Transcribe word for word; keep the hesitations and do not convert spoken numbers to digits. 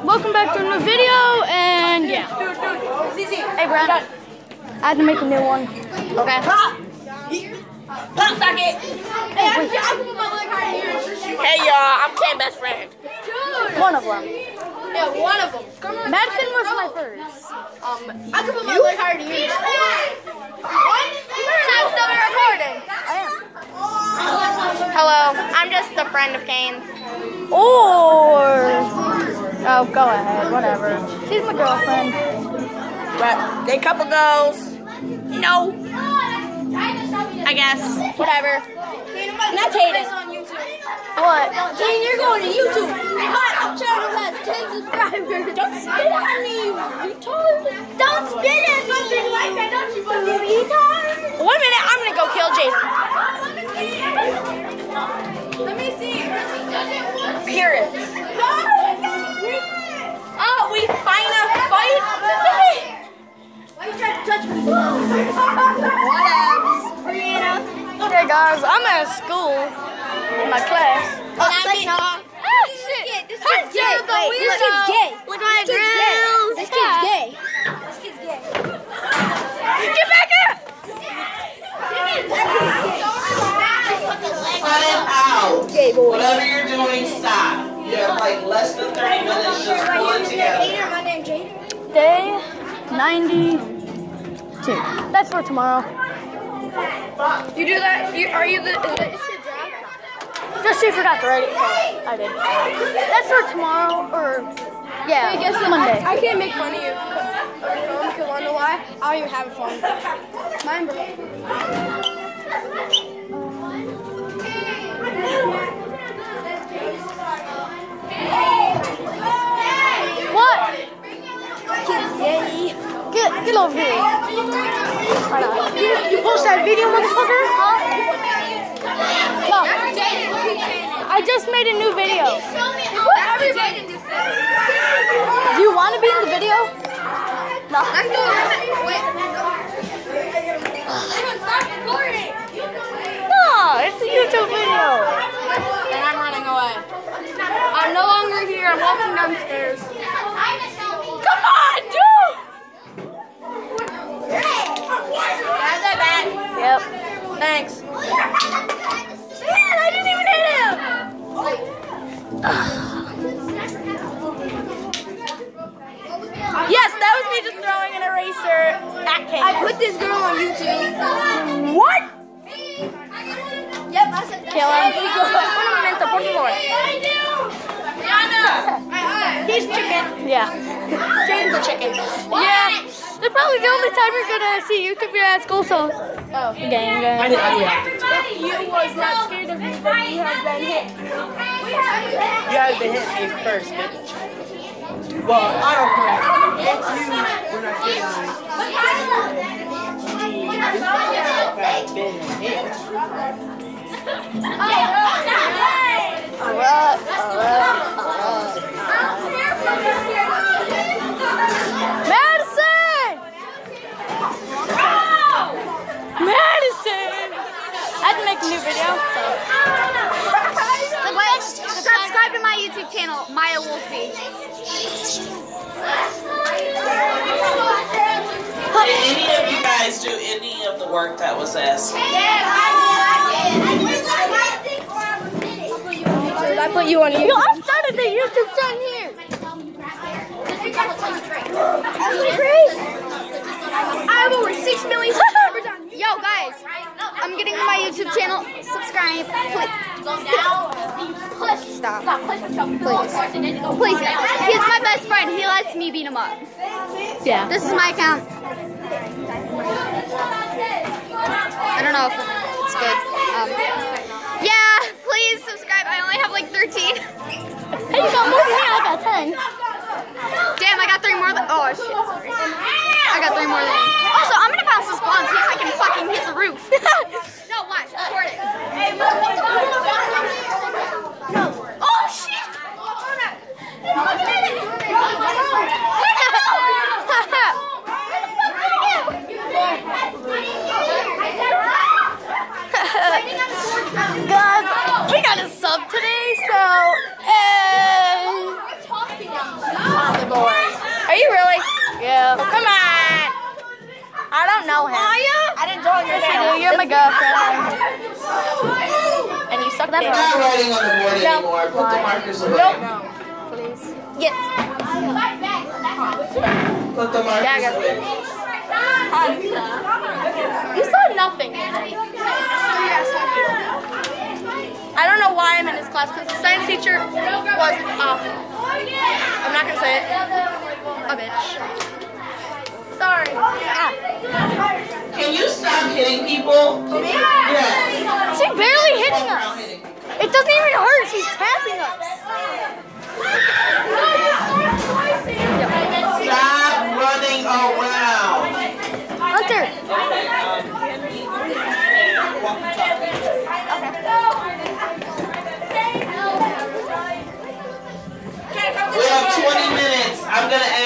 welcome back to a new video, and yeah. Hey, Brad, I had to make a new one. Okay. Pop! Pop socket! Hey, I can put my leg right here. Hey, y'all, I'm Ken's best friend. Dude! One of them. Yeah, one of them. Madison was my first. Um, I can put my leg higher to you. What? I'm still recording. I am. Hello, I'm just a friend of Ken's. Or... Oh, go ahead, whatever. She's my girlfriend. But they couple goes. No. I guess. Whatever. That's hating. What? Kane, you're going to YouTube. My channel has ten subscribers. Don't spit on me, retard. Don't spit at me. Don't like that, don't you, retard? One minute, I'm going to go kill Jason. Let me see. Parents. Oh, we find a fight today. Why you trying to touch me? Whatever. Hey guys, I'm at school in my class. Oh, I mean, oh shit! This kid's gay. Wait, this kid's gay. Look at my grills. This kid's gay. This kid's gay. Get back here! Cut it out. Gay boy. Whatever you're doing, stop. You have like less than thirty minutes. Just pull it together. My name's Jaden. Day ninety-two. That's for tomorrow. You do that? You, are you the? Is that, is your job? Just she forgot to write it, so I did. That's for tomorrow, or yeah, I guess Monday. I, I can't make fun of you phone because I know why. I don't even have a phone. Mine broke. What? Kid's gay. Get get over here. Hold on. You, you post that video, motherfucker? Huh? No. I just made a new video. Everybody just said it. Do you want to be in the video? No. Let's go. Wait. Stop recording. No, it's a YouTube video. And I'm running away. I'm no longer here. I'm walking downstairs. Come on, dude! Have that back. Yep. Thanks. Man, I didn't even hit him. Yes, that was me just throwing an eraser at Kate. I put this girl on YouTube. What? Yep, I said that. Kill him. Un momento, por favor. He's chicken. Yeah. Jaden's a chicken. Yeah. That's probably the only time you're gonna see YouTube here at school, so. Oh. Gang, gang. I didn't have to. If you was not scared of me, then you have been hit. You had to hit me first, bitch. Well, I don't care. It's you. We're not scared of me. I've been hit. Alright, alright, alright. Madison! Madison! I had to make a new video, so. Wait, subscribe to my YouTube channel, Maya Wolfie. Did any of you guys do any of the work that was asked? I put you on Yo, YouTube. I started the YouTube channel here. I have over six million subscribers on YouTube. Yo, guys, I'm getting to my YouTube channel. Subscribe, please. Stop. Please. Please. He's my best friend. He lets me beat him up. Yeah. This is my account. I don't know if it's good. Um, yeah, please subscribe. I only have like thirteen. Hey, you got more than me. I got ten. Damn, I got three more than. Oh, shit. Sorry. I got three more than. Also, I'm gonna bounce this ball and see if I can fucking hit the roof. No, watch. Record it. No. Oh, shit. Guys, we got a sub today, so. Uh, Yeah. Oh, come on. I don't know him. Are you? I didn't join your channel. You're my girlfriend. And you suck That's dick. Not writing on the board No. anymore. Put the markers away. Nope. No. Please. Yes. Put the markers Yeah, I got away. You saw nothing. I don't know why I'm in this class because the science teacher was awful. I'm not gonna say it. A bitch. Sorry. Ah. Can you stop hitting people? Yeah. She's barely hitting us. It doesn't even hurt. She's tapping us. Stop running around. Hunter. We have twenty minutes. I'm gonna